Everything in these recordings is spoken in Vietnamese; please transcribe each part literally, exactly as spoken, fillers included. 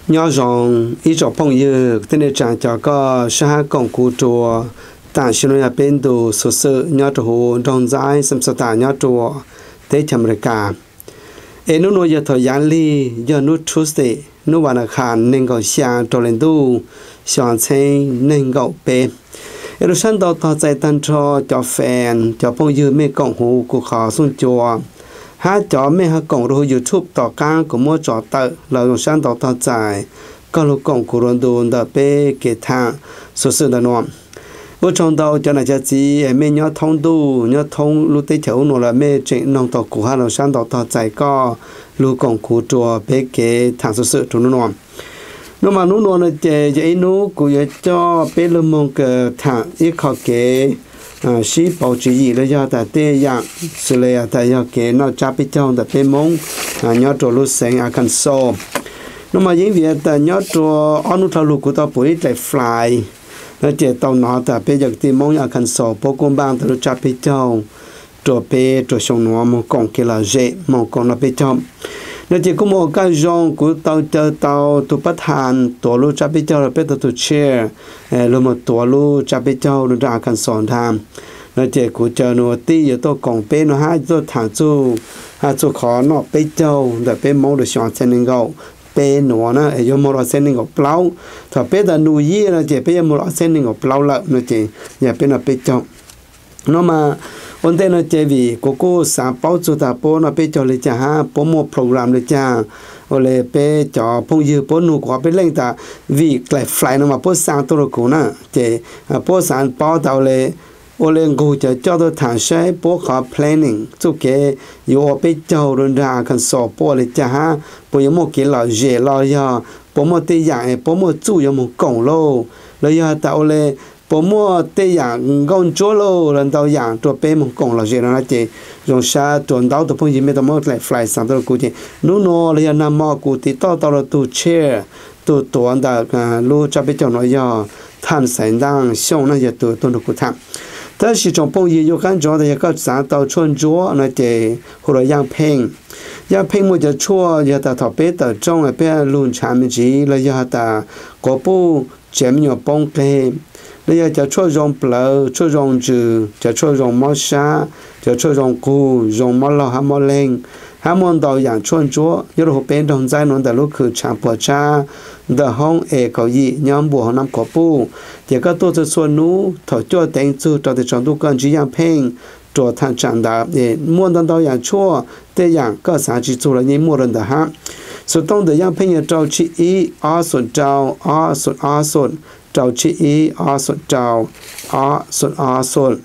nhớ rằng ý cho phong yêu tên là chẳng cho có xã công cụ chùa tại xin nói bên đồ số sự nhớ cho hồ trong giải xem sao ta nhớ chùa thế chăm rồi cả em nó nói giờ thời gian li giờ nó Tuesday nó vào là khán nên gọi sáng cho lên tu sáng sáng nên gọi bé em sáng đầu thọ chạy tan cho cho fan cho phong yêu mấy công hồ của họ xuống chùa hát cho mấy hát công rồi YouTubeต่อการcủa mua trò tự là dùng sáng đầu thọ chạy có lúc công của rôn đồn đã bé kể thang số sự đã nộm ở trong đầu cho này cho chị mấy nhớ thông tu nhớ thông lúc tới chỗ nó là mấy chuyện nông tộc của hai là sáng đầu thọ chạy có lúc công của chùa bé kể thang số sự trong nó nộm nó mà nó nó là chế chế nó của cho bé lâm mong cái thang ít khó kể à sĩ bảo trì gì là do tại tê dạng xử lý tại do kể nó chấp bên trong tại bé mong à nhớ cho lúc sáng à cần so nó mà những việc tại nhớ cho anh nó thao lục của tao bồi tại fly nó chế tao nó tại bé giờ thì mong à cần so bố con bang tại lúc chấp bên trong cho bé cho xong nó mong con kia là dễ mong con nó bên trong nó chỉ có một cái dòng của tàu chờ tàu tụ bắt hàng tổ lô chấp bên trong là bên tụ chair rồi một tổ lô chấp bên trong nó ra cần sòn tham nó chỉ của chờ nó tí giờ tôi còn bên nó hai tôi thẳng chú hai chú khó nó bên trong để bên mong được chọn trên nên gạo bên nó nó ở trong một trên nên gạo plau thà bên là nuôi gì nó chỉ bên một trên nên gạo plau lợn nó chỉ nhà bên là bên trong nó mà vấn đề nó chỉ vì cô cô sáng bảo chú ta bố nó bây giờ lấy cha ha bố một program lấy cha rồi lấy bây giờ phong yêu bố nụ quá bây lên ta vì lại fly nó mà bố sáng tôi rồi cũng nè chỉ bố sáng bảo tao lấy rồi lên cô cho cho tôi thằng sẽ bố khó planning chú cái yêu bây giờ rồi ra cần sổ bố lấy cha ha bố有một cái là dễ lo ya bố một cái dạng bố một chú有một công lô lấy ya tao lấy bố mua tê dạng con chúa lô lần đầu dạng cho bé một con là gì đó chị dùng sa chuẩn đào từ phong gì mấy tao mua lại fly sang tới cụ chị nó nó là nằm mò cụ thì tao tao là tu chair tu tuần đã lô cho bé cho nó giờ tham sản đang xong nó giờ tu tu được cụ tham thế thì trong phong gì yêu khán cho thì có sáng tao chuồn chúa nó chị hoặc là yang peng yang peng một giờ chua giờ ta thọ bé tao trong là bé luôn chạm mình chỉ là giờ ta có bu chém nhiều bông cây bây giờ cho cho rong bờ cho rong chữ cho cho rong máu sa cho cho rong cù rong máu lò ham máu lên ham món đồ dạng chuồn chúa nhớ hồ bên trong giai đoạn lúc khử chạm bờ cha the hong e cầu gì nhóm bùa năm cổ pu thì các tôi sẽ xuân nú thổi cho tên chữ cho để chọn tu cần chỉ dạng peng cho thằng chẳng đã để mua đơn đồ dạng chua để dạng cơ sở chỉ chua là những mua đơn đó ha số đông để dạng peng cho chị ý ở xuân trào ở xuân ở xuân trào chị ý ở xuân trào ở xuân ở xuân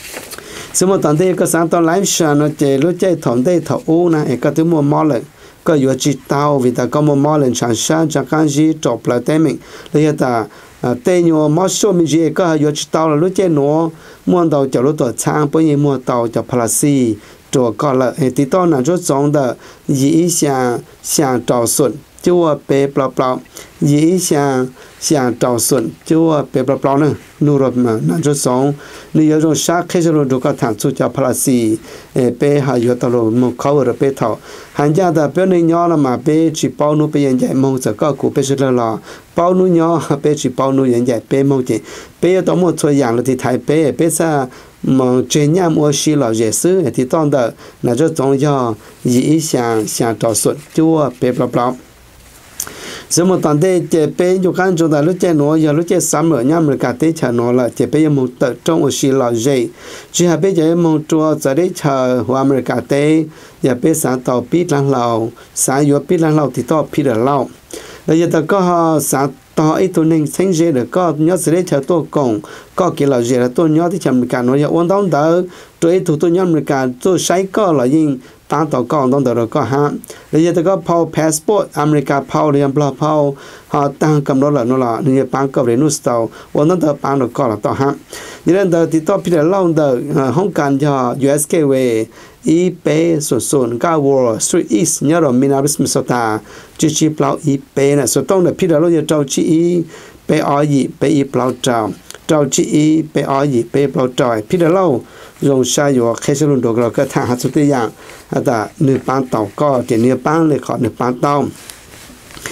sự một tuần thì có sáng tao live show nó chơi lúc chơi thòng đây thầu u này có thứ mua mò lại có yếu chỉ tao vì ta có mua mò lên sản xuất cho cái gì chụp lại tên mình bây ta tên nhiều mò số mình gì có yếu chỉ tao là lúc chơi nó mua tàu cho lúc tuổi sang bây giờ mua tàu cho Palasi cho có là thì tao là rất giống的一下下找顺就我被不不一下下找顺就我被不不呢努力嘛那就从你有种啥开始了就个谈出叫 Palasi 诶被还有到了么考的被头寒假的别人鸟了嘛被去包努被人家梦这个股被是了啦包努鸟被去包努人家被梦见被到么做养了的台北被啥mà trên nhà mua xí là dễ xứ thì toàn đó là rất trọng要一想想找顺就别不不什么当地这边就看中的路这挪要路这三么伢们家的车挪了这边有得中我是老热只还边这么做这里车我们家的也别上到比兰老三月比兰老的到比兰老แล้วจะก็สาต่อไอ้ตัวนึงเส้นเจเด็กก็ยอดเสด็จเธอตัวกงก็เกี่ยวกับเจแล้วตัวยอดที่จำการว่าอย่างวันต้องเดินตัวไอ้ตัวตัวยอดมีการตัวใช้ก็เลยยิ่งตามต่อก็ต้องเดินก็ฮะแล้วจะก็พาวพาสปอร์ตอเมริกาพาวเรียนปลาพาวหาตั้งกำหนดละนั่นละนี่ปังก็เรียนนู่นต่อวันต้องเดินปังก็ละต่อฮะยี่นั่นเดินที่ต่อพิจารณาเดินห้องการจะ ยู เอส เค เวอีเป้ส่วนส่วนก้าววอลสตรีทอีสเนี่ยเรามีนาบิสมิสตาจีจีเปล่าอีเป้เนี่ยส่วนต้องเดินพิจารณาจะเจ้าจีอีเป้อ้อยเป้อีเปล่าเจ้าเจ้าจีอีเป้อ้อยเป้เปล่าจอยพิจารณา用下药开始轮到个个谈下出这样，啊的你帮到高，点你帮来考你帮到。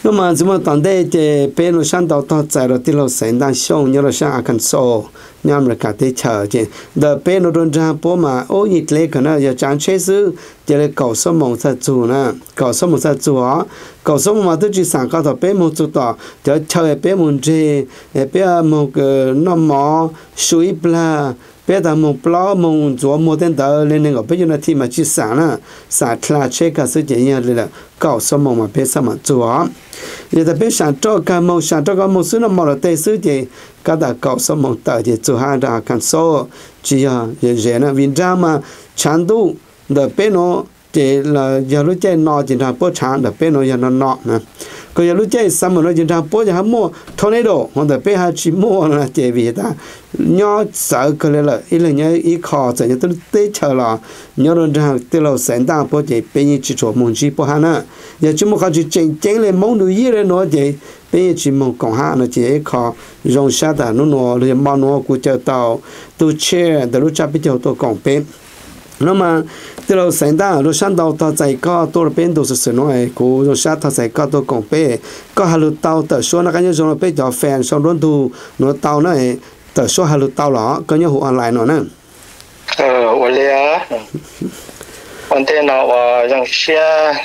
那么怎么当代的北路上到到在了地路山当上，有了上阿肯说，伢们家的条件，的北路中间波嘛，哦，你来可能要讲确实，就来搞什么在做呢？搞什么在做啊？搞什么嘛都去上高头北门做到，就跳在北门这，呃，不要么个那么水不啦。别的么不老么做么等到那那个不就那天嘛去上了，上出来这个是这样的了，搞什么嘛别什么做，有的别想这个么想这个么是那么了，但是的，搞到搞什么到的做下的看说，只要有人呢，文章嘛强度的别喏的了，要路在闹经常不长的别喏要那闹呢。ก็อย่ารู้ใจสมมติเราจะทำปุ๊บจะทำมั่วทอร์นาโดมันแต่ไปหาชิมั่วนะเจวีตาย้อนสาวก็เลยละอีเรื่องนี้อีคอจะจะต้องเตะเชลล์ย้อนเราจะที่เราแสนตาปุ๊บจะเป็นยี่ชิโฉมุนชีปุ๊บฮะนะอย่าชิมั่วเขาจะเจงเจงเลยมองดูยี่เลยเนาะจะเป็นยี่ชิมั่วกองฮะนะจะอีคอรองชาตาโน่นหรือมานกูจะต่อตัวเชื่อแต่รู้จักไปเจอตัวกองเป็น那么，对了，现在路上到到在搞多了边都是什么哎，古路上他在搞多港北，搞下路到的说那个就说比较烦，上轮途那到那哎，的说下路到了，跟要好 online 了呢。 呃，我俩，我电脑我让些，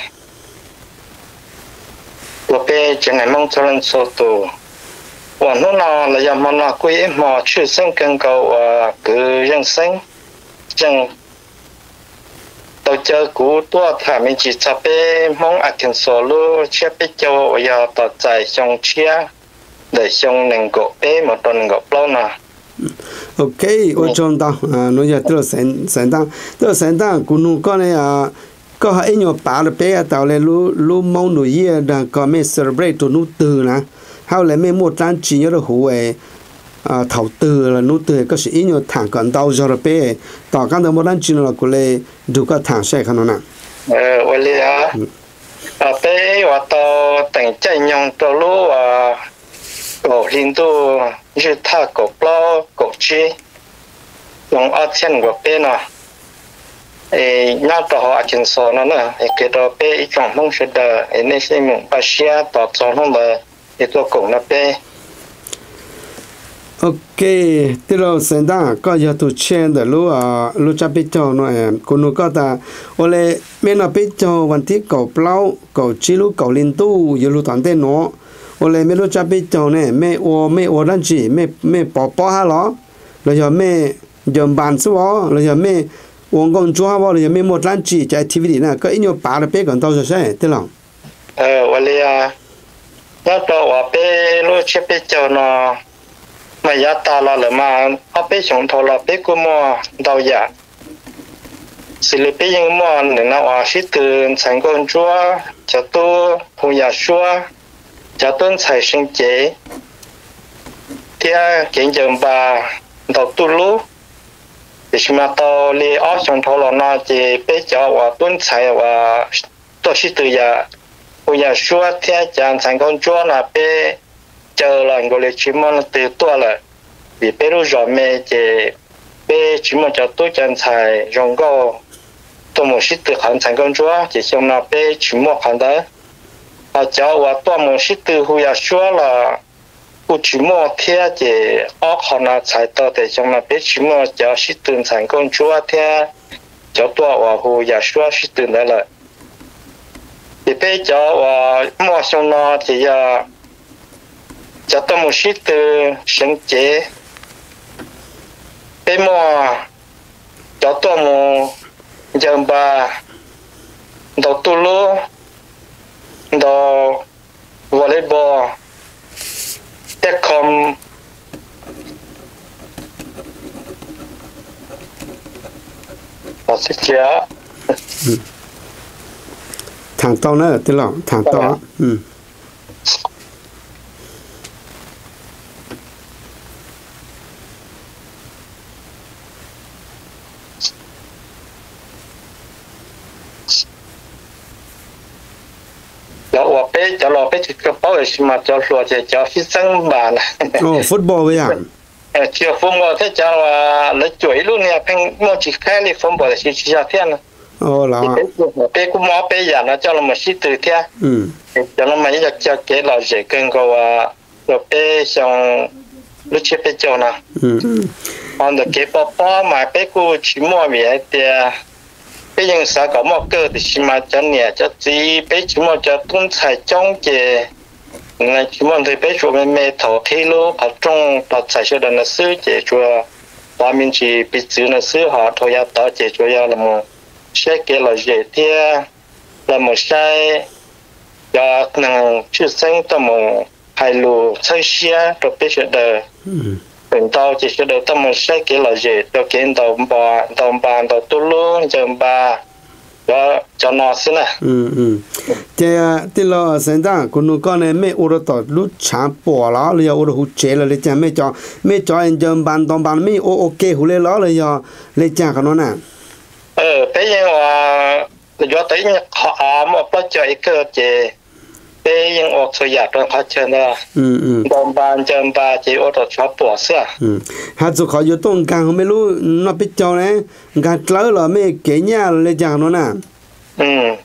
我被今年梦做人做多，我弄那了要么那贵么出生更高啊，个人生，像。到这古多他们只差别梦阿天所路，却比较要到在上车，的上能够被么都能够包呢。 OK， 我知道啊，侬要到山山当，到山当，古侬讲嘞啊，ก็ให้ยอป่าเลยไปอ่ะแต่เลยรู้รู้มองหนูยี่ดังก็ไม่ celebrate ตัวนู้ตื่นนะเขาเลยไม่หมดร้านจีนแล้วหัวอ่าเท่าตื่นแล้วนู้ตื่นก็สิอีกอย่างทางกันดาวจะไปต่อกันแต่หมดร้านจีนแล้วก็เลยดูก็ทางใช่ขนาดนั้นเออวันนี้อ่ะอ่าไปว่าต่อแต่งใจยองตัวรู้ว่าก็ลินตัวยืดท่ากบล้อกบชีลองเอาเช่นกว่าเป็นเนาะเอ้ยน่าต่อหาจินโซนั่นน่ะไอ้เกิดไปอีกฝั่งมงเสดไอ้ในเส้นมุงปาเชียต่อจองห้องเลยไอ้ตัวกงนั่นไปโอเคที่เราเส้นด้านก็จะถูกเช่นเดี๋ยวรู้อ่ารู้จักพิจารณาเองคุณนุก็แต่โอเลยไม่น่าพิจารณาวันที่เก่าเปล่าเก่าชิลุเก่าลินตู้อยู่รู้ตอนเต้นเนาะโอเลยไม่รู้จักพิจารณาเนี่ยไม่โอไม่โอดันจีไม่ไม่ปอปอฮะหรอเราจะไม่ยอมบานสิวะเราจะไม่วงกงจัวว่าเราจะไม่หมดร้านจีจะ activity นะก็อีกอย่างป่าเราไปก่อนตัวจะใช่ที่เราเออวันนี้อ่ะน่าจะว่าไปรู้เชื่อไปเจ้าเนาะไม่ยัดตาเราหรือมาเอาไปส่งโทรเราไปกูมัวดาวอยากศิลปินยังมัวหนึ่งนะว่าชิตื่นฉันก็จัวจะตัวหูอยากชัวจะต้นใส่ชิงเจที่เก่งจังบ่าดอกตุลูดิฉันมาต่อเลยอ้อส่งโทรเราน่าจะไปเจ้าว่าต้นใส่ว่าตัวชิตื่นอยากหูอยากชัวที่อาจารย์ฉันก็จัวน่ะไปเจอหลังก็เลยชิมอนตื่นตัวเลยบีไปรู้จอมเมจะไปชิมอนจะตัวจันทร์ยงก็ตัวมุสิตื่นขันฉันก็จัวจะชมน่ะไปชิมอนขันได้อาเจ้าว่าตัวมุสิตื่นหูอยากชัวละกูชิมอนเทียจะออกขันน่ะใช้ต่อแต่ชมน่ะไปชิมอนจะสิตื่นฉันก็จัวเทียเจ้าตัวว่าหูอยากชัวสิตื่นได้เลยบีไปเจ้าว่าหมอชมน่ะจะจะต้องมุสิตสังเกตเป็นมัวจะต้องมุยังบาดอกตุลูดอกวอลเลย์บอลเตะคอม我是讲ทางต่อเนอะที่เราทางต่ออืมจะรอไปถึงกระเป๋าเลยมาจะรัวจะจะฟิตซังบานโอ้ฟุตบอลไปอย่างเออเชียร์ฟุตบอลที่จะว่าเลยจ่วยลูกเนี่ยเพิ่งมั่วจิตแค่เลยฟุตบอลแต่ชิชิชาเทียนโอ้ ô là bé cũng mò bé giờ nó cho nó một xí từ thế ừ cho nó mấy giờ cho cái là dễ cân cầu à rồi bé xong lúc trước bé cho nè ừ còn được cái bao bao mà bé cũng chỉ mua về thì bây giờ sao có một cơ thì chỉ mà cho nhẹ cho gì bây chỉ mua cho tuân tài trong cái ngày chỉ mua thì bây giờ mình mẹ thầu thi lô ở trong đặt tài cho đàn sư chỉ cho và mình chỉ bị chữ là sư họ thôi ya đó chỉ cho ya là một sẽ cái là dễ thì là một sai cho năng chữ sinh tâm một hai lô xây xe rồi bây giờ đời mình tao chỉ cho được tâm một sai cái là gì cho kiến tàu ba tàu ba tàu tu luôn cho ba cho cho nó xin nè ừ ừ thế thế là sinh ra con nó con này mấy ô tô lúc chạm bỏ lá rồi ô tô hút chế là lấy chạm mấy cho mấy cho anh chồng bàn tàu bàn mấy ô ok hút lấy lá rồi giờ lấy chạm cái nó nè ờ bây giờ là do tới họ mà bắt cho cái cơ chế bây giờ ô tô giả trong phát triển đó ừ ừ tàu bàn chạm ba chỉ ô tô chở bỏ xe ừ hạt dù họ vô tông càng không biết lúc nó biết cho này càng lớn là mấy cái nhà lấy chạm nó nè ừ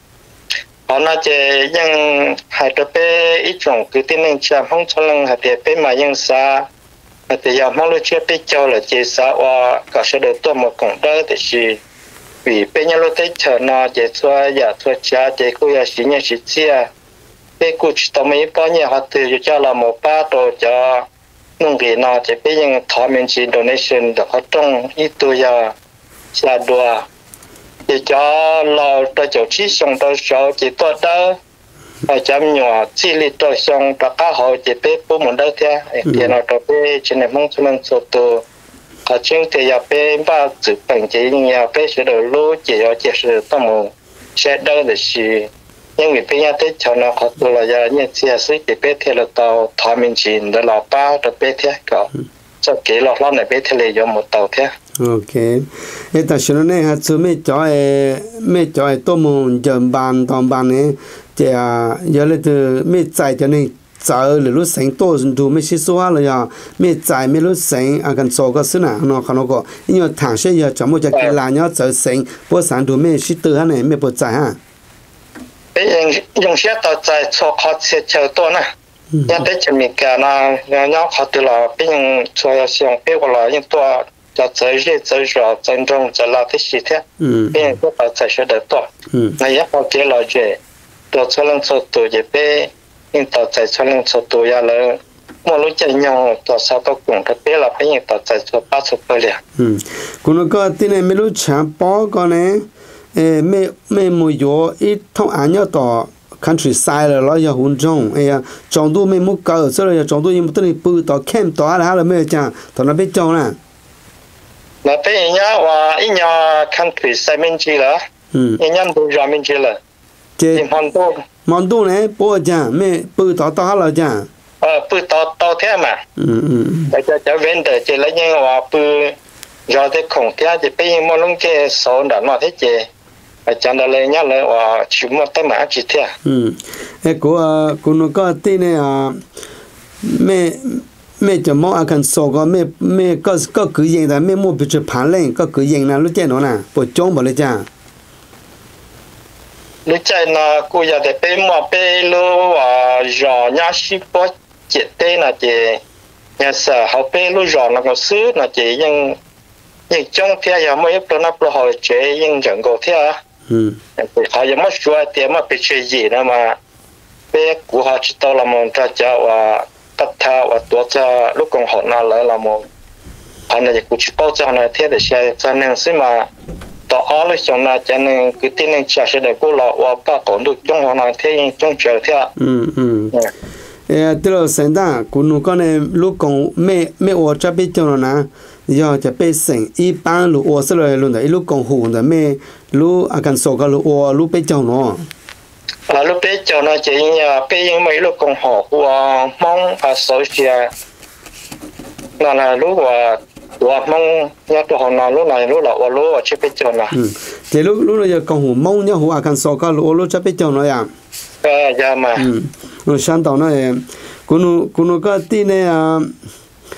họ nói chỉ những hai đứa bé ít trồng cứ tin nên chạm không cho lần hai đứa bé mà những xa thì giờ mong lúc chưa biết cho là chỉ xa và cả sẽ được tôi một cộng đó thì chỉ vì bé nhà lúc thấy chờ nó chỉ cho giờ cho cha chỉ cô giờ chỉ nhà chỉ chia bé cô chỉ tao mấy bao nhiêu họ từ cho là một ba đồ cho nông nghiệp nó chỉ bé những thọ mình chỉ donation được họ trong ít tuổi giờ là đùa thì cho lo cho chỗ chỉ xong cho số chỉ tôi đó ở chấm nhỏ chỉ li tôi xong cho các hộ chỉ bé bố muốn đâu thế thì nó cho bé chỉ nên mong cho mình số tu ở trên thì giờ bé ba chữ bằng chỉ nhà bé sẽ được lúa chỉ ở chỉ sự tâm hồn sẽ đâu để gì nhưng vì bé nhà tết cho nó họ tu là giờ như chia sẻ thì bé thì là tàu thọ mình chỉ để là ba cho bé thế cả cho cái lọ lọ này bé thì lấy cho một tàu thế ok cái ta xin nói hạt số mấy chỗ mấy chỗ tôi muốn chọn bàn tòng bàn này thì giờ là từ mấy trái cho nên trái là lúc sáng tôi dùng mấy xí số là giờ mấy trái mấy lúc sáng à cần số cái số nào nó không nó có nhưng mà thằng sẽ giờ chọn một cái cái là nhớ trái sáng bữa sáng tôi mấy xí từ này mấy bữa trái ha bây giờ dùng xe tàu trái cho họ sẽ chờ tôi nè nhà tết chỉ mình cả na nhau họ từ là bây giờ cho xong bây giờ là những tôi cho tới giờ tới giờ chân trong cho là thế gì thế bây giờ tôi bảo chạy sẽ được to này họ kể là gì tôi cho lên số tuổi gì bé nhưng tôi chạy cho lên số tuổi ya là một lúc chạy nhau tôi sao tôi cũng thật bé là bây giờ tôi chạy cho ba số tuổi liền cũng có tin này mấy lúc chạm bỏ con này mấy mấy mùi gió ít thông án nhau tỏ countryside là lo giờ hôn trồng ấy trồng tu mấy mốc cờ sau rồi trồng tu nhưng mà tôi đi bự tỏ kem tỏ là là mấy chàng tỏ nó biết trồng nè là bây giờ nhá và ít nhà countryside mình chỉ là ít nhà bự ra mình chỉ là chế món đồ món đồ này bố chàng mấy bự tỏ tỏ là chàng ờ bự tỏ tỏ thế mà ừ ừ để cho cho vấn đề chỉ là những và bự do thế không thế thì bây giờ món lúc cái số đã nói thế chứ chẳng là lấy nhá là và chỉ một tấm mã chỉ thế ừ cái của của nó có tin này à mẹ mẹ cho mong à cần số có mẹ mẹ có có cứ yên là mẹ mua bị chụp phản lên có cứ yên là lúc chơi nó nè bộ trống bộ lấy cha lúc chơi nó cô giờ để bé mua bé lu và giò nhá ship bó chết tê là chị nhà sở họ bé lu giò nó có xứ là chị nhưng nhưng trong thế giờ mới ép nó pro hỏi chế nhưng chẳng có thế à ừ họ giờ mất xua tiền mà bị chơi gì nữa mà bé của họ chỉ tao làm một trò chơi và tất thà vàตัวcho lúc còn họ nào lại là một họ này cũng chỉ bao giờ này thế để chơi cho nên xin mà tao ở lại trong này cho nên cái tin nên trả sẽ để cô lọ và ba còn được trong họ này thế nhưng trong chờ thế ừ ừ ê từ lúc sinh ra cũng nó con này lúc còn mẹ mẹ ở cho biết cho nó nè giờจะไปสิ่ง一般路我是来路的一路公户的咩路啊กัน所个路我路ไปเจ้าเนาะ là lúc bé cho nó chỉ nhà bé những mấy lúc còn họ của mong à số chia là là lúc và của mong nhà tụi họ nào lúc này lúc là và lúc ở trên bé cho nó ừ thì lúc lúc là công户mong nhá户àกัน所个路路จะไปเจ้าเนาะ呀 ờ dạ mà ừ nó sáng tàu nó cũng nó cũng nó cái tin này à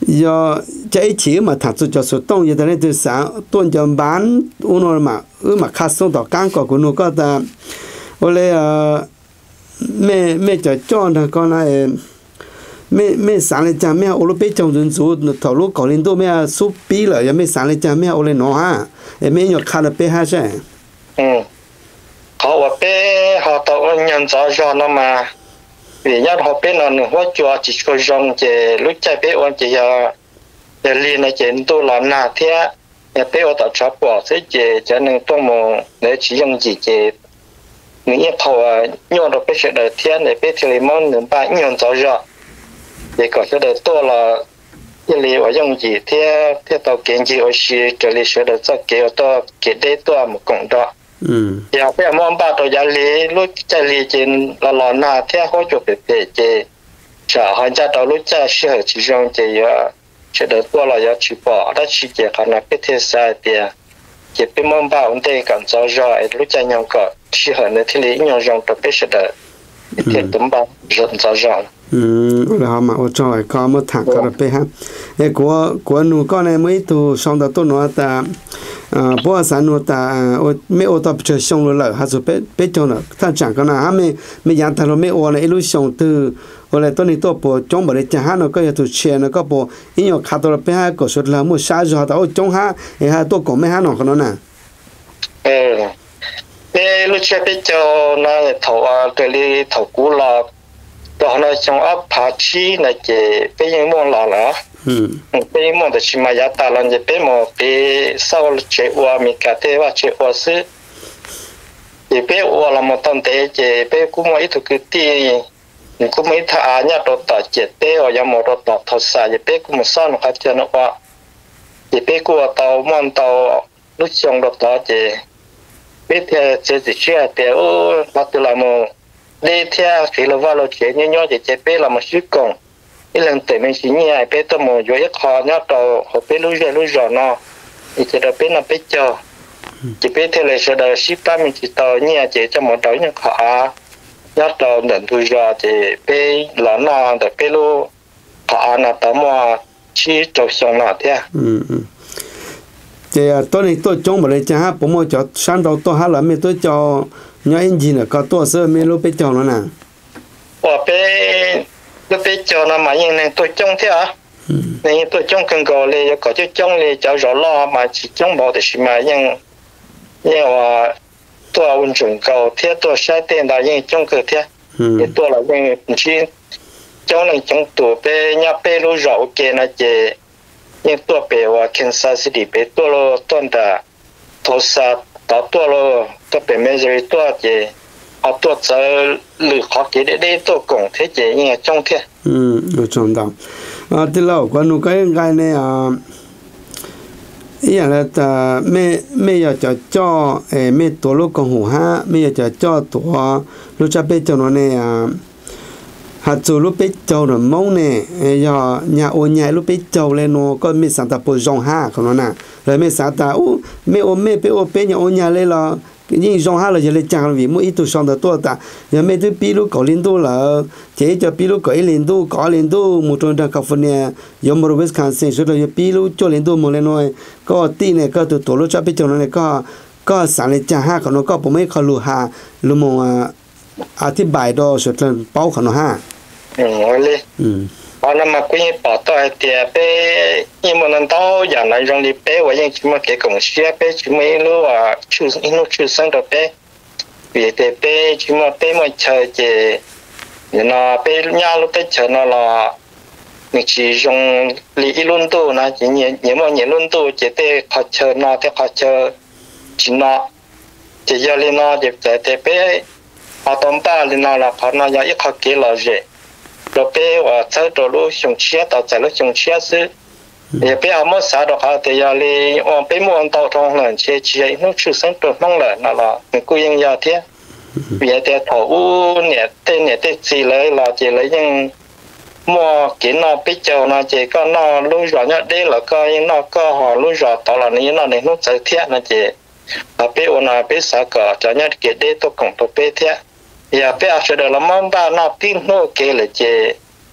do chạy chỉ mà thằng chú cho số đông như thế này từ sáng tuần cho bán uống rồi mà ừ mà khát sống tao căng có của nó có ta ôi là mẹ mẹ cho cho thằng con này mẹ mẹ sáng lên cha mẹ ôi lúc bé trong dân số thầu lúc có lên tôi mẹ súp bí rồi mẹ sáng lên cha mẹ ôi lên nó ha mẹ nhớ khát là bé ha chứ ừ họ ở bé họ tao nhận rõ rõ nó mà vì nhất họ bé nó nữa hóa chùa chỉ có rong chỉ lúc chạy bé ôn chỉ là để liên này chỉ tôi làm nào thế nhà bé ở tại chợ bỏ sẽ chỉ cho nên tôi muốn để chỉ dùng gì chỉ những thầu nhon được bé sẽ đợi thiên để bé thì mong những bạn nhon rõ rõ để có sẽ đợi tôi là cái lý ở dùng gì thế thế tàu kiến gì ở xí trở lại sẽ đợi cho kiểu tôi cái đấy tôi một cộng đó giờ bây mong ba tôi giờ lý lúc chạy lý trên là lò na theo hỗ trợ về về chế sợ họ ra đầu lúc chạy sẽ chỉ dùng chế giờ sẽ được qua là giờ chỉ bỏ đã chỉ chế khả năng biết thế sai thì chỉ biết mong ba vấn đề cảm giác rồi lúc chạy nhau có chỉ hơn nữa thì lý nhau dùng tập biết sẽ được thì tụm ba rất rõ ràng ừ là mà ở tròi có một thằng có được ha cái của của nụ con này mới tu xong đó tôi nói ta bữa sáng nó ta mấy ô tô chơi xong rồi lỡ, hạt số bé bé cho nó, thằng chẳng có nào, mấy mấy nhà thằng nó mấy ô này lúc xong từ, rồi lại tôi này tôi bỏ trong bờ để trả hắn nó có nhà tôi chia nó có bỏ, ý nhau khát tôi bé hai có số là mua sáu giờ tao trong ha, thì hai tôi có mấy hắn nó có nó nè. Ừ, bé lúc chơi bé cho nó thầu cái li thầu cũ là, đó là trong ấp phá chi này chỉ bé những món là là. Ừ, bé mong để chỉ mà giá ta là bé mong bé sau chơi qua mình cả thế và chơi qua sư, thì bé qua là một tuần thế chỉ bé cũng mấy thứ cái gì, cũng mấy thà nhá đồ tỏi chết bé ở nhà một đồ tỏi thầu xài thì bé cũng một sao nó khác cho nó qua, thì bé qua tàu mong tàu lúc trong đồ tỏi chỉ bé theo chơi gì chơi thì ô bắt đầu là một đi theo thì là vào lo chơi nhớ nhớ thì chơi bé là một sự công cái lần tới mình chỉ nhảy bé tôi một vô ít khó nhớ tàu họ bé lúa dưa lúa giò nó thì chỉ được bé là bé cho chỉ bé theo lời sẽ được ship ba mình chỉ tàu nhảy chỉ cho một đầu những khó nhớ tàu đợt lúa giò thì bé là nó được bé lúa khó là tàu mà chỉ trồng xong nó thế thì tôi này tôi trồng một cái cha ha, bố mẹ cho sáng đầu tôi hát là mẹ tôi cho nhớ anh gì nữa có tôi sơ mẹ lúc bé cho nó nè ở bé lúc bé cho nó mà nhưng này tôi trồng thế à nên tôi trồng cần gọi là có chứ trồng là cho rõ lo mà chỉ trồng bảo thì mà nhưng nhưng mà tôi ôn chuẩn cầu thế tôi sai tiền là nhưng trồng cơ thế thì tôi là nhưng chỉ trồng là trồng tủ bé nhà bé lúa rau kia là chỉ nhưng tôi bé và Kansas City bé tôi lo tuần đã thấu sát đó tôi lo tôi bé mấy giờ tôi chỉ họ tôi sẽ lựa khó chỉ để để tôi cùng thế chỉ như trong thế ừ được trong đó à thì lâu quan nu cái cái này à ý là ta mẹ mẹ giờ cho cho mẹ tổ lúc còn hủ ha mẹ giờ cho tổ lúc cha bé cho nó này à hạt châu lúc bé châu rồi mông này giờ nhà ô nhà lúc bé châu lên nó có mẹ sản ta bồi rong ha còn nó nè rồi mẹ sản ta ô mẹ ô mẹ bé ô bé nhà ô nhà lên là nhưng rong ha là giờ lên chẳng vì mỗi ít tu xong được tôi ta giờ mẹ tôi pi lúc có lên tu là chế cho pi lúc có lên tu có lên tu một trong đó California giờ một Wisconsin rồi là pi lúc cho lên tu một lên nói có tí này có từ tổ lúc cho bé châu này có có sản lên chẳng ha còn nó có bộ mấy khó lù ha lù mongอธิบายดอสุดเลยเป้าขนมห้าอืมเลยอืมพอนั้นมาคุยปอต่อเตียเป้ยังมันนั้นต้องอย่างไรตรงนี้เป้ว่ายังชิมาเกี่ยวกับเชียเป้ชิไม่รู้ว่าชื่ออินุชื่อสังตัวเป้เปียเตเป้ชิมาเป้มาเชยเจเนี่ยนะเป้ย่าลูกเป้เชยน่ะละนี่ชีจงลีอีลุนตู้นะจีเนี่ยเนี่ยมันเนี่ยลุนตู้เจเต้เขาเชยน่ะเต้เขาเชยจีน่ะเจียลีน่ะเจ็บใจเตเป้họ tóm ba lên nào là họ nói là ít họ kỹ là gì rồi bé và chơi đồ lúc dùng chia tàu chạy lúc dùng chia xứ thì bé họ mất xã được họ thì giờ đi ông bé mua tàu trong lần chia chia nó chưa sinh được mong là nào là mình cố gắng giờ thế bây giờ thì thầu u nè tên nè tên gì lấy là chỉ lấy những mua kỹ nó biết chờ nó chỉ có nó lúc rồi nhá đây là coi nó có họ lúc rồi tàu là ní nó này nó chạy thiết nó chỉ à bé ôn à bé xã cờ cho nhá cái đây tôi cũng tôi bé thiết giờ bé sẽ được làm món ba nó tin nó kể là chỉ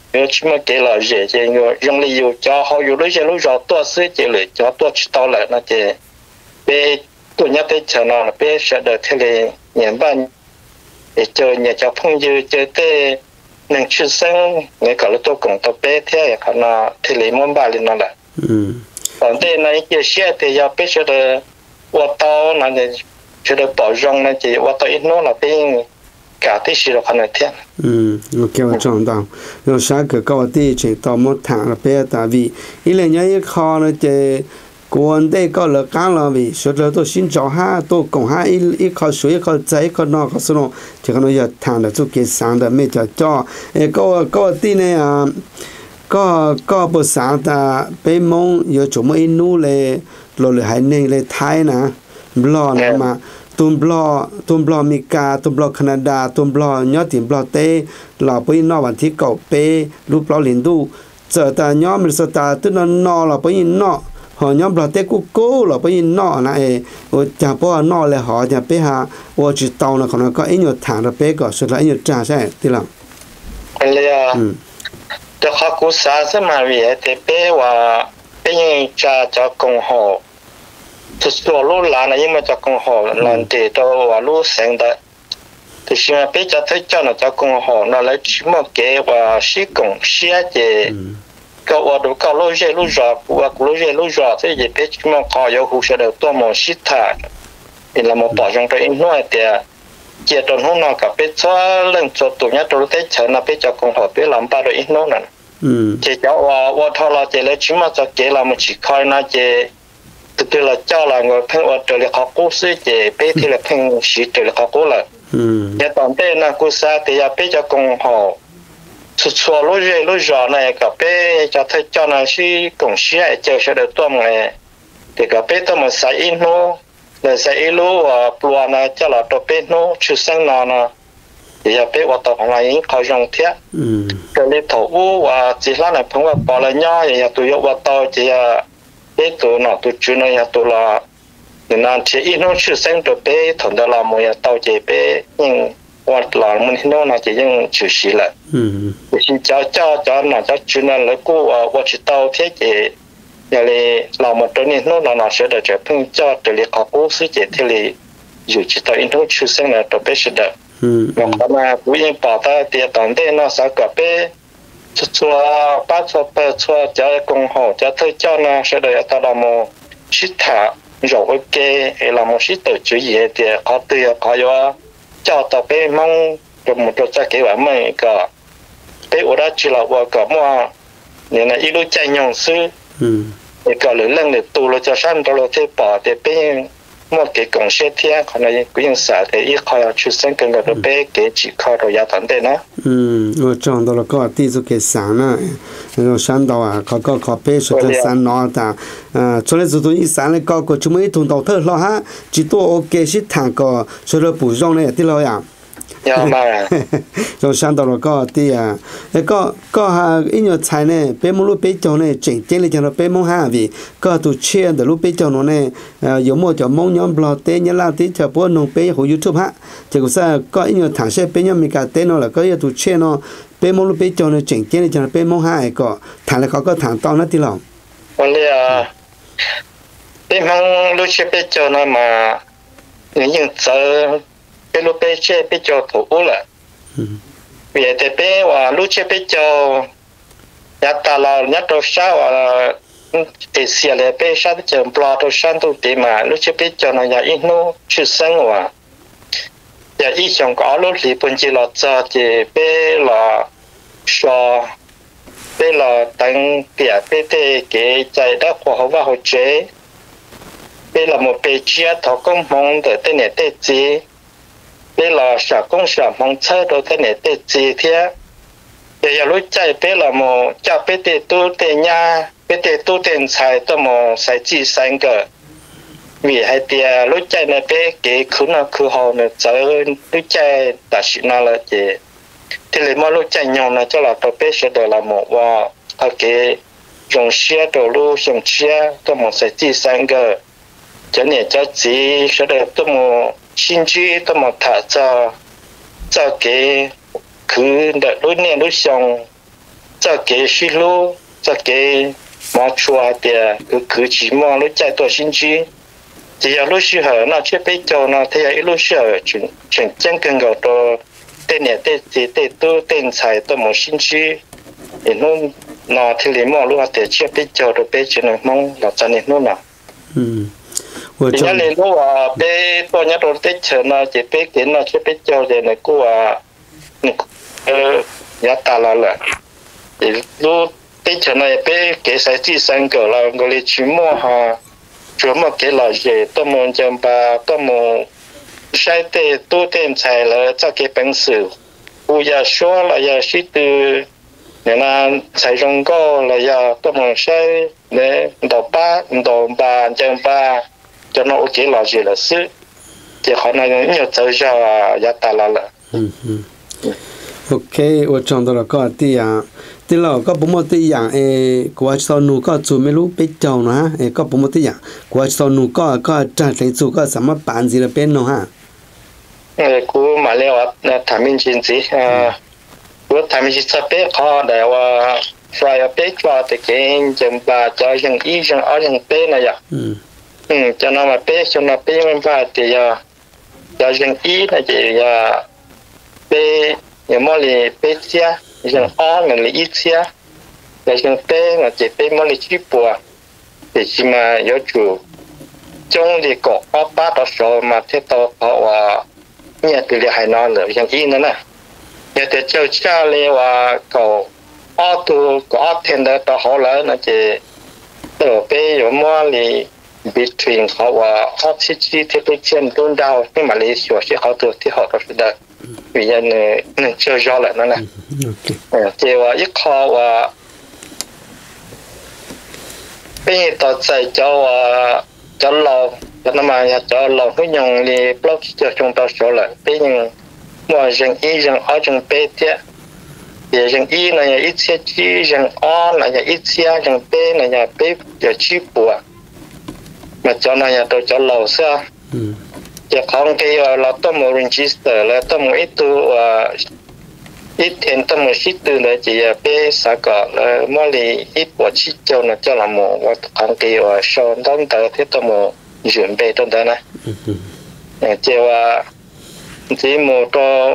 nếu chỉ mà cái là dễ thì người dùng lý do cho họ dùng lý do lúc rõ tua xứ chỉ lệ cho tua chỉ tao lại nó chỉ bé tôi nhớ tới chờ nó là bé sẽ được thế là nhận ban để chờ nhà cho phong dư chờ tới nên chưa sinh người cả lúc tôi cũng tập bé thế là nó thế là món ba lên nó là còn đây này chia sẻ thì giờ bé sẽ được qua tao nó sẽ được bảo rong nó chỉ qua tao ít nó là bé cả tí xí là phần này thế. Ừ, ok và chọn đào. Rồi sáng cái câu tí chỉ tao một tháng là bé tại vì ý là nhớ khó nó chỉ còn đây có là cá là vì số là tôi xin cho ha tôi cũng ha ít ít khó số ít khó trái khó nọ khó số chỉ có nói giờ tháng là tôi kế sáng là mấy cho cho câu câu tí này à có có bữa sáng ta bé mong giờ chúng mình nô lệ rồi lại hay nên lại thái nè lo nè mà tôm bò tôm bò Mỹ-ca tôm bò Canada tôm bò nhớ tiền bò tê là bây nó vẫn thích cầu bê lúc bò liền đu giờ ta nhớ mình sợ ta tức là nó là bây nó họ nhớ bò tê cú cố là bây nó này ở nhà bò nó là họ nhà bé ha ở chỉ tàu là còn có ít nhiều thằng là bé có sự là ít nhiều trả sẽ thế nào anh là cho họ cú sa sẽ mà vì thế bé và bé như cha cho công họ thực sự lúc là này nhưng mà cho công họ làm để cho và lúc sáng đó thì khi mà bây giờ thấy cho nó cho công họ nó lấy chỉ một cái và sĩ công sĩ thì cái và đồ cái lúc gì lúc giờ và lúc gì lúc giờ thì chỉ biết chỉ một họ yêu hồ sơ được tôi một sĩ thà thì là một bảo trong cái nói thì chỉ trong hôm nào cả biết cho lần cho tụi nhá tụi thấy chờ nó biết cho công họ biết làm ba rồi nói nè chỉ cho và và thôi là chỉ lấy chỉ một cho cái là một chỉ coi nó chỉ thực tế là cho là người phân ở trở lại học cố sĩ chỉ biết thì là phân sĩ trở lại học cố là nhà tổng tế là cố sa thì là biết cho công họ xuất xuất lúc gì lúc giờ này cả biết cho thấy cho là sĩ công sĩ chờ sẽ được tuần này thì cả biết tôi mà sai in nó là sai in lú và plua này cho là tôi biết nó chưa sang nào nè thì là biết vào tàu là những khó dùng thiết cái này thầu u và chỉ là này phong và bỏ lại nhau thì là tụi yêu vào tàu chỉ là bé tụi nó tụi chú này tụi là nên là chỉ ít nó chưa sinh được bé thằng đó là một tàu chỉ bé nhưng hoặc là mình nó là chỉ những chữ sĩ lại thì cho cho cho nó cho chú này lấy cô và chỉ tàu thế thì nhà này làm một cái này nó là nó sẽ được trở thành cho để lấy học cố sĩ chỉ thế thì dù chỉ tàu ít nó chưa sinh là được bé sẽ được mà mà cũng yên bảo ta thì tận đây nó sẽ gặp bé cho bác cho bác cho cho công họ cho thấy cho nó sẽ được ta làm một shit thả rồi ok là một shit tự chủ gì thì có tiền có do cho tao bé mong được một đôi cha kế bản mình cả bé ở đó chỉ là qua cả mua nên là ít đôi chạy nhông sư thì cả lưỡi lần để tu lo cho sang đó lo thế bỏ thì bé một cái công xe thiên còn là cũng những xã thì ít khai出生更加多bé cái chỉ khai rồi gia tận đấy nó ừ我讲到了个地就给山了然后山到啊个个个bé说的山哪的呃出来之后一山来搞个就没通到头了哈只多我给是谈个说了不让的对了呀rồi sang đầu có thì à có có ha ít nhiều菜呢bé mua lúc bé cho này chỉnh chỉnh lại cho nó bé mua ha vì có tụ chia từ lúc bé cho nó này có một cho mong nhóm blog tên nhớ là tí cho bố nông bé của YouTube ha chỉ có sao có ít nhiều thằng sẽ bé nhóm mình cả tên nó là có ít tụ chia nó bé mua lúc bé cho nó chỉnh chỉnh lại cho nó bé mua ha có thằng là có có thằng to nó tí lòng còn là bé mong lúc chia bé cho nó mà những những giờ bé lúc bé chơi bé cho thủ là vì thế bé và lúc chơi bé cho nhà ta là nhà đồ sao và để xia lại bé sao để chơi bò đồ sang đồ để mà lúc chơi bé cho nó nhà ít nó chưa sinh và nhà ít trong có lúc thì bên chỉ là cho thì bé là so bé là tăng tiền bé thế cái chạy đó khoa học và hỗ trợ bé là một bé chia thọ công mong để tên này tên gì bé là xã công xã mong chơi đồ tên này tên gì thế giờ giờ lúc chạy bé là một cha bé tên tu tên nhà bé tên tu tên xài tôi một xài chỉ xài cái vì hai tiền lúc chạy này bé cái khứ nào khứ hồ này chơi lúc chạy đã xịn nào là gì thì lấy mà lúc chạy nhau là cho là tôi bé sẽ được là một và ở cái dùng xe đồ lúc dùng xe tôi một xài chỉ xài cái cho nên cho chị sẽ được tôi một xin chữ tôi một thả cho cho cái cứ đợi lúc này lúc xong cho cái xí lú cho cái mò chua thì cứ cứ chỉ mò lúc chạy tôi xin chi chỉ là lúc xí hở nó chưa biết cho nó thì là lúc xí hở chuyển chuyển chân cần gọi tôi tên này tên thì tên tôi tên xài tôi một xin chi thì nó nó thì lấy mò lúc thì chưa biết cho tôi biết chuyện này mong là cho nên nó nào thì nhớ lên lúc à biết tôi nhớ tôi biết chờ nó chỉ biết cái nó chưa biết cho thì này cô à ờ nhớ ta là là thì lúc biết chờ này biết cái sai chỉ sang cửa là người lấy chuyên môn ha chuyên môn cái là gì tôi muốn chăm ba tôi muốn sai tệ tôi tên xài là cho cái bằng sự bây giờ số là giờ sĩ từ nên là xài trong có là giờ tôi muốn sai để đầu ba đầu ba chăm ba cho nó ok là gì là sự thì họ nói nhiều chơi cho giá ta là là ok tôi chọn đó là có tiền thì là có bốn mươi tỷ dạng ê của sau nụ có chủ mấy lúc biết chồng nữa ê có bốn mươi tỷ dạng của sau nụ có có trang thấy chủ có sắm bán gì là bên nó ha ê của mà leo à tham minh chính gì à của tham minh chính sắp biết họ đểว่าphải biết cho thì cái chừng bà cho dân ý dân ở dân bên này à ừ cho nó mà biết cho nó biết mình phải thì giờ cho dân ý là chỉ là biết nhiều món gì biết chia dân ở là ít chia là dân bên là chỉ biết món gì chip bùa thì chỉ mà có chủ trong thì có ở ba đó số mà thế đó họ nhà từ là hay nói nữa dân ý nữa nè nhà từ châu cha lên và cầu ở tu có ở thiên đó đó họ lại là chỉ rồi bây giờ món gì between họ và họ chỉ chỉ theo cái chân tôn đào nhưng mà lấy số sẽ họ được thì họ được được vì vậy nên chơi rõ lại nó nè thì và ít họ và bây giờ tao chạy cho cho lâu cho nó mà cho lâu cái nhung thì block cho chúng ta số lại bây giờ mọi dân ý dân ở trong bê tiết thì dân ý là nhà ít xe chi dân ở là nhà ít xe dân bê là nhà bê giờ chi bùa mà cho nó nhà tôi cho lâu sao chỉ không cái là tôi muốn register là tôi muốn ít tu ít tiền tôi muốn ít tu là chỉ bé sao cả là mỗi lần ít bỏ chi cho nó cho làm một và không cái là sau đó tới thì tôi muốn chuẩn bị trong đó này chỉ là chỉ một cho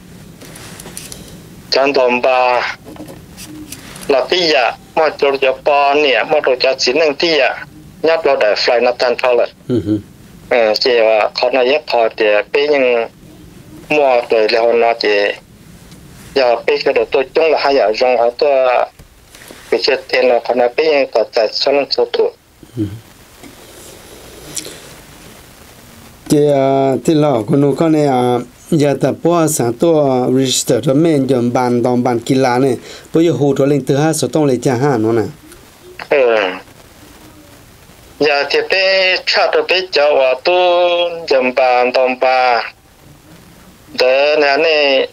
trong đồng ba là bây giờ mà cho cho ba nè mà cho chỉ năng bây giờ nhắc lo để fly nó tan thôi rồi ờ chỉ làเขาnói nhất họ thì bây giờ mua rồi là họ nói thì giờ bây giờ tôi chung là hai giờ trong họ tôi cái chuyện tiền là họ nói bây giờ có tài sản số tuổi thì thì là con nó con này à giờ tập qua sáng tôi register cho mình dùng bàn đồng bàn kỳ lạ này bây giờ hồ cho lên từ hai số tông lấy trả hàng nó nè ừ giờ thì bé cha tôi bé cho và tôi dùng bàn đồng bàn để này này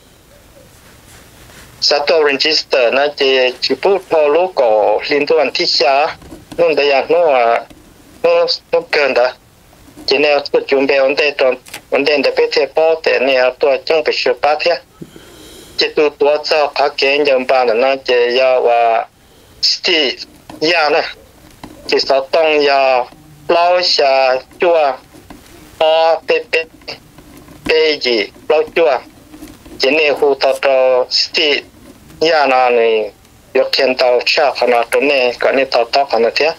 sao tôi register nó chỉ chỉ bút vào lúc có liên quan thị xã nên đây là nó nó nó cần đó chỉ nếu tôi chuẩn bị vấn đề trong vấn đề để biết thế bao để này tôi chẳng bị sửa bát thế chỉ tôi tôi cho các cái dùng bàn là nó chỉ要và stay ya nè chỉ sao tông ya lao xa chua o pe pe pe gì lao chua chỉ nếu hút tao stay ya nè này được khen tao cha khả năng tôi này cái này tao tao khả năng thế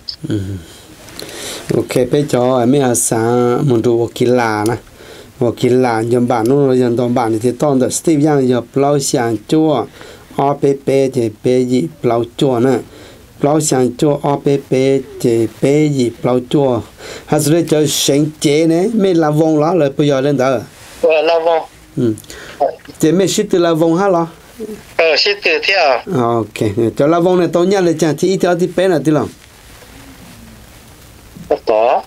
ok bây giờ mấy à sáng một đồ kỳ lạ nè một kỳ lạ dùng bản nó dùng đồng bản thì tao được Steve Yang dùng lao xiang chua o pe pe thì pe gì lao chua nè lao xiang chua o pe pe thì pe gì lao chua hay là cho sinh chế nè mấy là vong lá rồi bây giờ lên đó là vong ừ thì mấy ship từ là vong hả lo ờ ship từ theo ok cho là vong này tao nhớ là chẳng thì ít theo thì pe là tí lòng có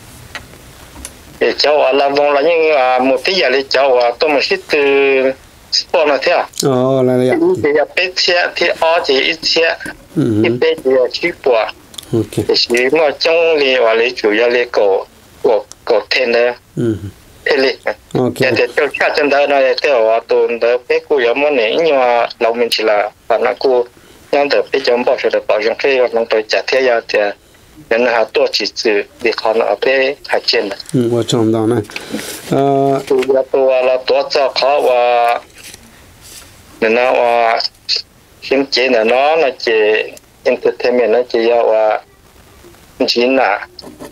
để cháu làm vòng là những một tí giờ để cháu tôi một ít từ sport là thế à ồ là vậy thì là bé xe thì ở thì ít xe ừ ít bé thì là chỉ bỏ ok thì chỉ mà trong lì và lì chủ yếu lì cổ cổ cổ thiên đấy ừ thế lì ok để để cho cha chân đó này để ở tuần đó bé cô yếu mà này nhưng mà lâu mình chỉ là bạn là cô nhưng được bé chồng bỏ được bảo trong khi nó tôi trả thế ya thì nên là tôi chỉ chỉ để họ nó bé hải trên ừ tôi chọn đó này ờ tôi tôi là tôi cho họ và nên là hiện chế là nó là chỉ entertainment nó chỉ là chỉ là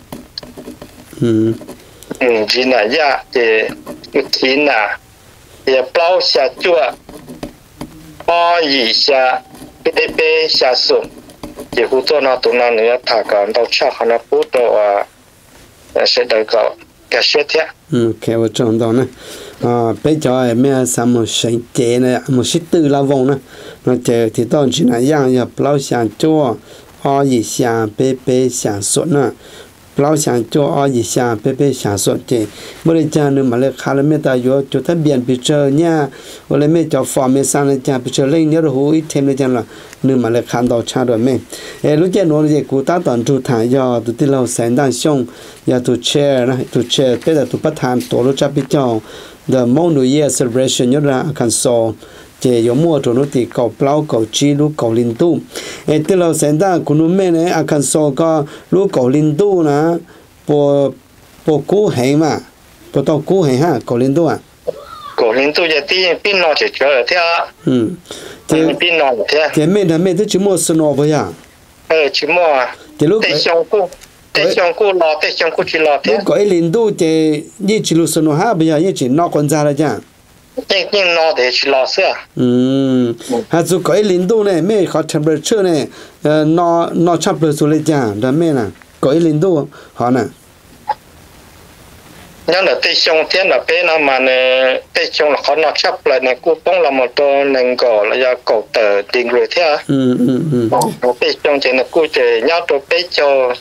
ừ ừ chỉ là ya thì chỉ là thì bao xa chua bao gì xa bé bé xa xuống chỉ hút cho nó tụi nó nữa thả cả đầu chắc nó hút cho à sẽ được cái cái sẽ thế ừ ok tôi chọn đó này à bây giờ em mới xem một sinh chế này một sĩ tử là vòng này nó chế thì tao chỉ là yang ya bao xa chua ở gì xa bé bé xa xuống nè lao想做啊一下别别想说的，我来讲呢嘛来看了没得有就他变比这呢，我来没叫方面上来讲比这零年的后一天来讲了，你嘛来看到差多没？哎，如今我这古大当主谈要都得老三当兄，要都切呢，都切别的都不谈多了这比较的 New Year celebration 要让看说。chỉ có mua chỗ nó thì cầu plau cầu chi lúc cầu linh tu, ấy từ lâu sáng ta cũng nói mấy này akan so có lúc cầu linh tu nè, bộ bộ cũ hay mà, bộ tàu cũ hay ha cầu linh tu à, cầu linh tu giờ tí pin nó chỉ chơi thế à, ừ, thì pin nó thế, thì mấy thằng mấy thứ chỉ mua snow vậy à, ờ chỉ mua, thì lúc tết xong cô, tết xong cô lo tết xong cô chỉ lo thế, lúc có linh tu thì như chỉ lúc snow ha bây giờ như chỉ nó còn ra là chăng? nhưng nhưng nó để chỉ lo sữa. Ừ, hạt dù có linh tu này, mấy họ temperature này, nó nó chắp được số lượng chăng, đó mấy nè, có linh tu họ nè. nhưng là tết xong thế là bé nó mà nè tết xong là họ nó chắp lại nè cô bông là một tô nền gỗ là do cổ tờ tiền rồi thế à. Ừ ừ ừ. Tết xong thì là cô chỉ nhớ tôi bé cho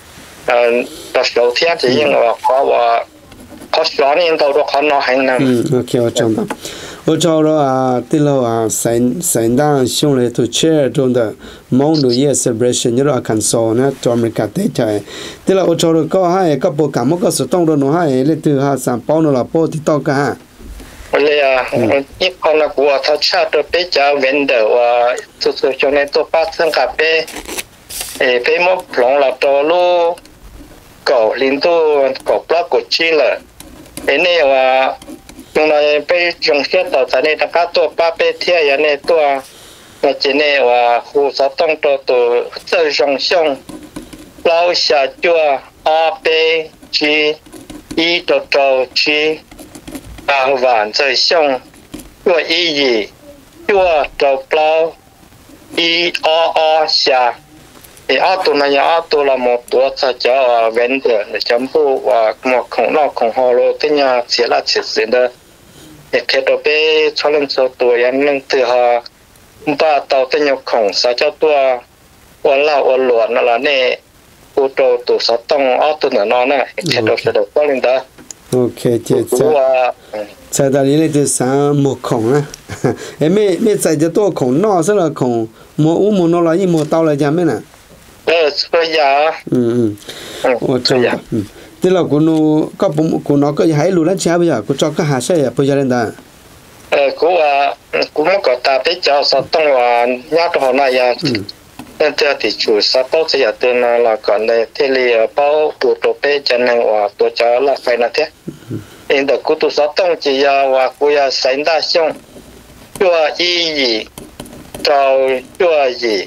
đặc số thế thì nhưng mà họ và có số nên đâu đó họ nó hành năng. Ừ, ok, tôi chọn đó. Tôi cho đó à, từ lâu à, sáng sáng đang xong rồi tôi share trong đó New Year celebration như là cần số nè, cho mình cả tết chơi. Từ lâu tôi cho đó có hai cái bộ cảm một cái số tông đó nó hai lấy từ hai sản bao nó là bao thì to cả ha. Bây à, ít con là của thao cha tôi bé cho vendor và tôi tôi cho nên tôi bắt sang cà phê, để bé một lòng là tôi lu cổ linh tu cổ block cổ chi là, cái này là chúng này bé trong xe tàu tại này tất cả tôi ba bé theo nhà này tôi là chỉ này là khu sáu tông tôi tôi chơi trong sông lao xả chua a bé chi y tôi tôi chi à vạn chơi sông chua y gì chua tôi lao y a a xả thì ở tụ này ở tụ là một tổ cho cho vendor để chấm bu và một khổng lồ khổng hồ lô thế nhà sẽ là chỉ gì đó để khi đó bé cho lên số tuổi anh nâng từ họ ba tàu thế nhau khổng sao cho tua và là và luận là nè ô tô tụ sáu tông ở tụ nó nè khi đó sẽ được có lên đó ok chị cha cha ta lấy từ sáng một khổng á em mấy mấy chạy cho tôi khổng nó sẽ là khổng một u một nó là như một tàu là chả mấy nè ờ bây giờ ừ ừ ô trong ừ tức là cô nó có cô nó có hay luôn đó cha bây giờ cô cho cái hạt xây bây giờ lên đó ờ cô à cô muốn có ta biết cho sáu tông và nhát họ này à nên theo thì chủ sáu tông sẽ là tên là còn đây thế là bao tụ tụ bé chân này và tụ cho là phải là thế nên được cô tụ sáu tông chỉ là và cô là sáng đa xong chua y gì trâu chua gì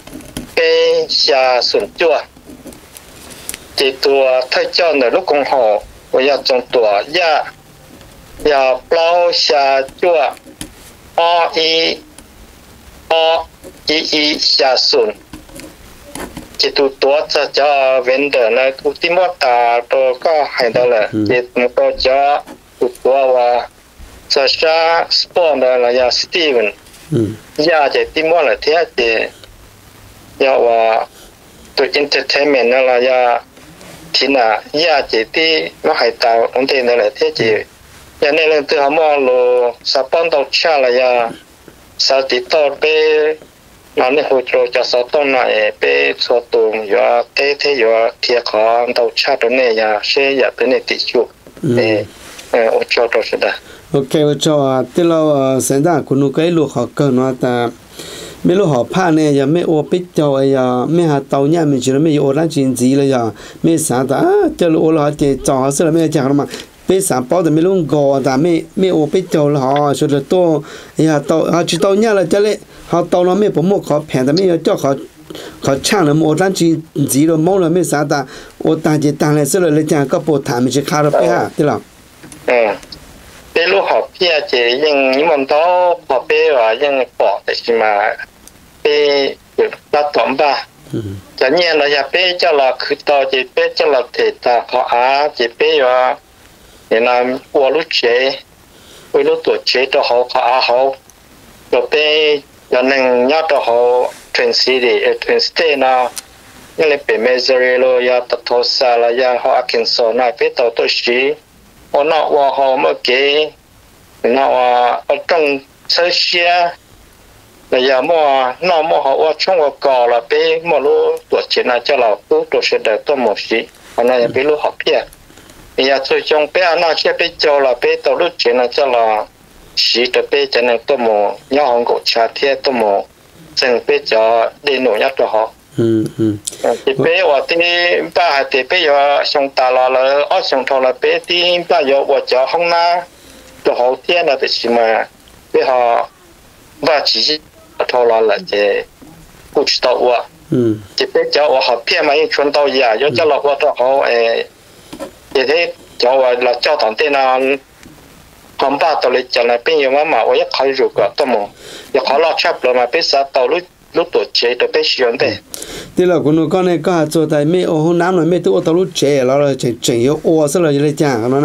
bé xa xuân chua chỉ tua thay cho nửa lúc công hồ và giờ trong tua ya ya bao xa chua o i o i i xa xuân chỉ tu tua cho cho vendor này tu tìm một ta tôi có hay đó là chỉ một cho tu tua và cho sa sport là ya Steven ya chỉ tìm một là thế thì ya và tu entertainment là ya thì là ya chỉ tí nó hay tạo vấn đề là thế chỉ giờ này lần thứ họ mua lô sáu bốn tàu cha là giờ sáu tỷ tàu bé nó này hỗ trợ cho sáu tàu này bé số tùng giờ thế thế giờ thiệt khó tàu cha đó này giờ sẽ giờ bên này tỷ chủ để hỗ trợ đó sẽ đó ok hỗ trợ từ lâu sáng ra cũng nuôi cái lúa họ cần nó ta mấy lúa họ pha này giờ mấy ô bít cho giờ mấy hạt tàu nhá mình chỉ là mấy ô đang chín gì là giờ mấy sáng ta cho lúa là chỉ cho sẽ là mấy chẳng mà bây giờ bao giờ mấy lúa gò ta mấy mấy ô bít cho là họ sẽ được to giờ tàu họ chỉ tàu nhá là cho lấy họ tàu nó mấy bộ một họ phèn ta mấy cho họ họ chăng là một đang chín gì rồi mong là mấy sáng ta ô ta chỉ tăng lại sẽ là lấy chẳng có bộ thảm mình chỉ khá là bé ha thế nào bé lúc học kia chỉ nhưng những món đó học bé và những bỏ để chỉ mà bé đã tóm ba cho nên là nhà bé cho là cứ to chỉ bé cho là thể ta họ á chỉ bé và để làm qua lúc chế qua lúc tuổi chế cho họ họ á họ rồi bé cho nên nhớ cho họ chuyển sĩ để chuyển sĩ nào như là bé measure rồi ya tập thô sa là ya họ kinh số này bé tàu tôi sĩ họ nọ và họ mới kể nọ ở trong sơ xe là giờ mà nọ mà họ ở trong cái cò là bé mà lúc tuổi trẻ này cho là cứ tuổi sẽ đợi tôi một xí họ nói bé lúc học kia bây giờ tôi trong bé nó sẽ bé cho là bé tàu lúc trẻ này cho là xí từ bé cho nên tôi một nhau họ cũng trả thiệt tôi một dành bé cho đi nổi nhất cho họ ừ ừ thì bé ở thì ba thì bé ở trong ta là là ở trong thôn là bé thì ba ở ở chỗ không na cho họ tiền là thì mà bé họ ba chỉ thôn là là cái cụ chỉ tàu à ừ thì bé chỗ ở họ tiền mà chuyên tàu gì à cho cho là ở chỗ họ诶thì thế chỗ là cho thằng tên là không ba tàu lấy cho là bé nhiều mà mà ở一开始个都冇也好了差不多嘛bé sa tàu lúc lúc tuổi trẻ được bé sử dụng đấy thì là con con này có hạt cho tại mấy ô hôm năm rồi mấy tụi tao lúc trẻ là là chỉ chỉ yếu ô sẽ là như thế chả nó nè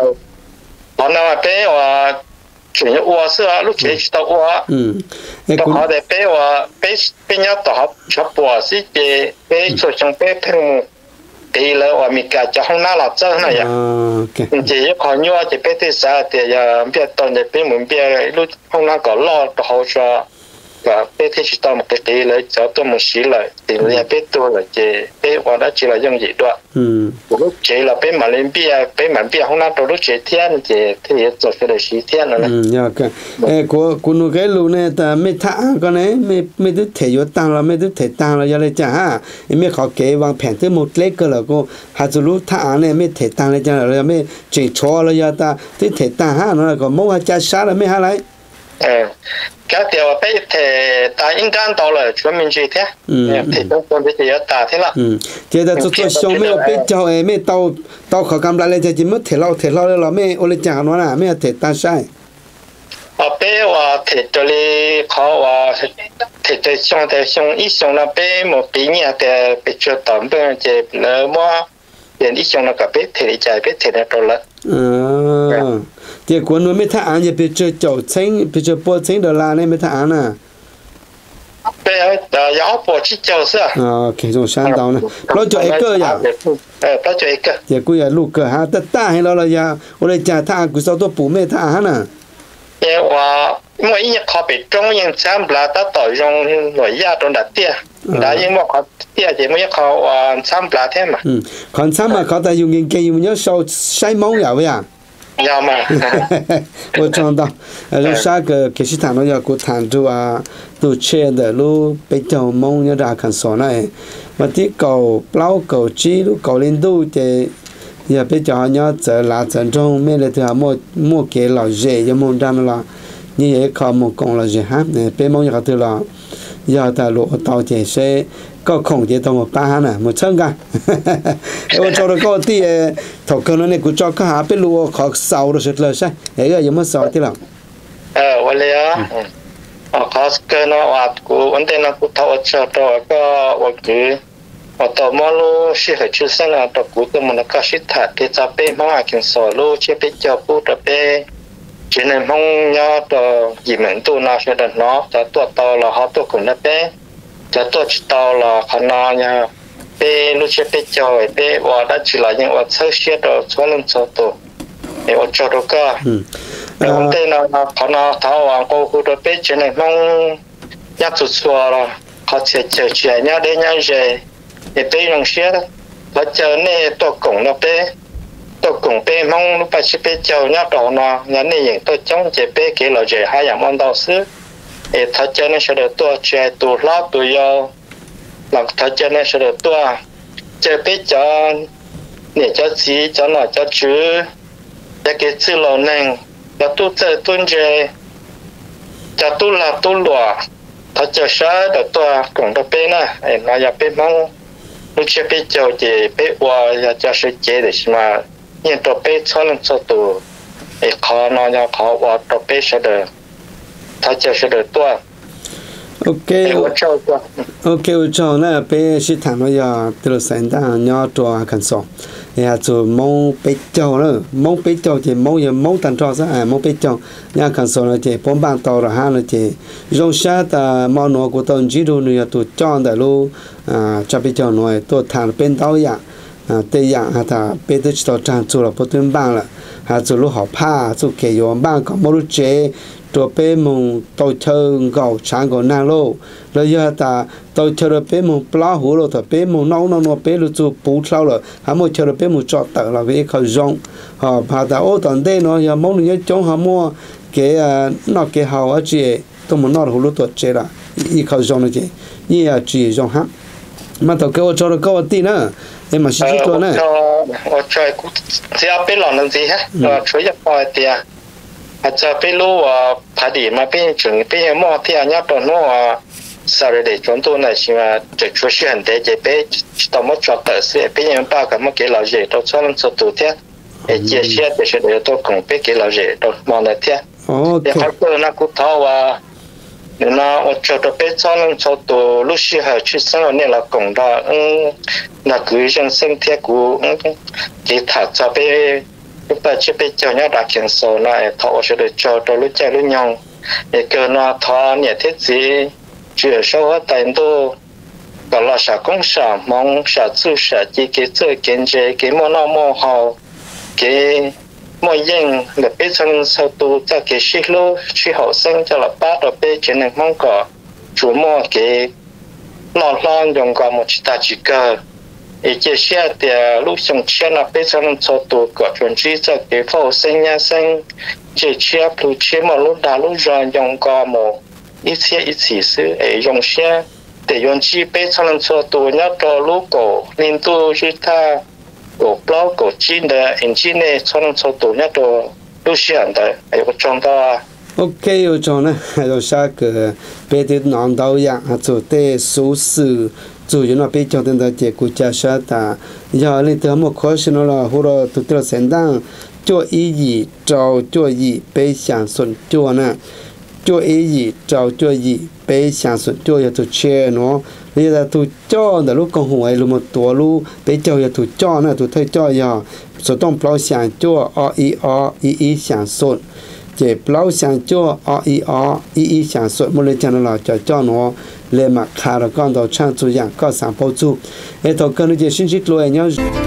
họ nói bé và chỉ yếu ô sẽ lúc trẻ chỉ tao ô ừ tao họ để bé và bé bé nhớ tao học học bùa sĩ cái bé cho trong bé phèn thì là và mình cả cho không nào là chơi này à chỉ có nhớ chỉ bé thì sao thì giờ biết tao để bé muốn biết lúc không nào có lo tao học cho và bé thì chỉ tao một cái tí lấy cho tôi một xí lại thì là bé tôi là chỉ bé và đó chỉ là dùng gì đó lúc chỉ là bé mà lên bia bé mà bia không nào tôi lúc chỉ thiên chỉ thì做cái là xí thiên rồi ừ dạ cái ê của của nó cái lúc này ta mấy tháng cái này mấy mấy đứa thể yếu tăng là mấy đứa thể tăng là giờ này chả ha mấy họ kể bằng phèn tới một lít cái là cô hạt lúc tháng này mấy thể tăng là chả là mấy chỉ cho là giờ ta tới thể tăng ha nó là còn mỗi hạt cha sát là mấy hạt lại cái điều bây thì ta应该到了全民去的，嗯，thì chúng tôi bây giờ ta thế là, ừ, thế là chúng tôi xong mấy bây giờ em mấy tàu tàu khó cầm lại thì chỉ mất thể lao thể lao là mấy ô lên chẳng nó là mấy thể ta sai, ở bây và thể cho đi khó và thể cho xong thể xong ít xong là bây một bí nhà thì bây giờ tạm bên chỉ là mua tiền ít xong là cả bây thể chạy bây thể là đâu là, à thì cuốn nó mấy tháng thì bây giờ chậu xanh bây giờ bò xanh đờ la này mấy tháng à bây giờ giáo bò chỉ chậu sao à cái种山刀呢nó cho一个呀呃nó cho一个也贵呀六个哈但大还了了呀我来讲他古时候补咩他哈呢也我因为一靠北中央参不啦，他到用nội亚中的店，那因为靠店就没靠我参不啦天嘛。 嗯，看参嘛，靠他用人家用要烧晒毛药呀。 要嘛。 我知道，呃，就啥个其实谈到要过谈住啊，都切的路比较忙要รา看所内，mà tí cầu bao cầu chi lúc cầu lên đâu thì giờ bây giờ nhớ giờ là dân trong mấy là thứ mua mua cái là dễ cho mua ra là như vậy có một con là dễ hát này bây mong nhà thứ là giờ ta lộ tàu chạy xe có không chỉ tàu một ba nè một chân cả tôi cho nó có tí thầu cơ nó này cũng cho cái hả bây lúa khó sầu rồi sệt lời sai ấy là giống như sầu tí là ờ vậy là ờ khó cơ nó hoạt của vấn đề nó cũng thầu cho tôi có một cái ở tàu mò lô sẽ phải chịu sang là tàu cũ tàu mình có sẽ thả cái cho bé mong ai cũng sầu lô sẽ bé cho cũ tàu bé chỉ nên mong nhớ tàu gì mình tu nào sẽ được nó cho tàu tàu là họ tàu cũng là bé cho tàu chỉ tàu là họ nào nha bé lúc sẽ bé cho bé và đã chỉ là những vật sơ sẽ tàu cho nên cho tàu để ở chỗ đó cả để vấn đề nào họ nào tháo hoàng cô cô đó biết chuyện này mong nhắc tụt xua rồi họ sẽ chờ chuyện nhá để nhá về để biết lòng xe họ chờ này tôi cũng nó biết tôi cũng biết mong lúc bây giờ biết chờ nhá đó nó nhá này những tôi chống chỉ biết cái là gì hai dạng món đầu xứ để họ chờ này sẽ được tôi chơi tụ lót tụ yêu làm họ chờ này sẽ được tôi chơi biết cho để cho gì cho nó cho chứ để cái chữ lâu nền là tu chơi tuân chơi cho tu là tu lúa thật cho sao được tôi cũng được bên nè nó giờ bên mong lúc chơi bên chơi thì bên qua giờ cho sự chơi để mà nhưng tôi bên cho lên cho tu để khó nó giờ khó qua tôi bên sẽ được thật cho sẽ được tôi ok ok cho nó bên sĩ thằng nó giờ từ sáng ta nhau cho cần sổ nhà chủ mong bế châu nữa mong bế châu thì mong giờ mong thành trò sao à mong bế châu nhà cần sổ là chỉ bốn bàn tàu rồi ha là chỉ dùng sát ta mong nó của tôi chỉ đồ nữa tôi chọn đại lu à cho bế châu nói tôi thằng bên tàu dạng à tây dạng ha ta bế tới tàu trang chủ là bốn tuyến bàn là ha chủ lu học pa chủ kể yêu bàn có một lúc chế tôi bế mong tôi chơi gạo sáng gạo nang lô rồi giờ ta tôi chơi được bế mong pla hú rồi ta bế mong nấu nấu nấu bế được chú bù sau rồi hắn mua chơi được bế mong chọt tờ là vìเขาrong họ bà ta ô tận đây nó giờ mong những chỗ họ mua cái nó cái hào ở chị tôi muốn nói hú lúc tôi chơi là ýเขาrong là chị như là chị rong hả mà tao kêu cho nó câu tí nữa em mà xí chút nữa 我chơi cũng只要bế lòng làm gì hết rồi chơi nhập vào tiền à cho bế lúa phá đi mà bế chừng bế mua thì anh nhớ tuần nó sau đây chúng tôi này chỉ mà chỉ cho chuyện để chỉ bế tao mất cho tờ sẽ bế những ba cái mất cái là gì tôi cho nó số tuổi thế để chia sẻ để cho để tôi cùng bế cái là gì tôi mong là thế để họ tôi nó cũng thao và nó ở chỗ tôi bế cho nó số tuổi lúc xưa họ chỉ sinh ở này là cùng đó là cứ dân sinh thế của chỉ thà cho bế lúc bây giờ bế cho nhau đã kiện số này thọ sẽ được cho tôi lúc chạy lúc nhau để cơ nó thọ nhẹ thế gì chuyện sau ở tại đó đó là xã công xã mong xã chủ xã chỉ cái chơi kinh tế cái món nào món hậu cái mọi dân là biết trong sau tu cho cái xí lô xí hậu sinh cho là bắt đầu biết chuyện này mong có chủ mua cái lon lon dùng qua một chiếc ta chỉ cơ để chia sẻ thì lúc trong chia là biết trong sau tu có chuẩn chỉ cho cái hậu sinh nhà sinh chia sẻ lúc chia mà lúc đã lúc rồi dùng qua một一切一起是诶用些得用几杯才能做多要做如果领导是他有不够金的引进呢才能做多要做路线的还有装到啊 ok rồi cho này rồi sao cái bé thì nón đầu dạng à chủ tế số sự chủ yếu là bé cho tên là chỉ của cha sa ta giờ lên tới một khó xin nó là hồ rồi tụi tôi sẽ đang cho ý gì cho cho gì bé sản xuất cho nè cho ý gì cho cho gì bé sản xuất cho giờ tụi chơi nó bây giờ tụi cho là lúc con hùi lúc một tuổi lúc bé cho giờ tụi cho nè tụi thấy cho giờ số đông bao sản cho o i o i i sản xuất chỉ bao sản cho o i o i i sản xuất một lần cho nó là cho cho nó lên mặt khá là con đầu trang chủ dạng có sản bao chu, cái thằng con nó chỉ xin chích luôn nhá.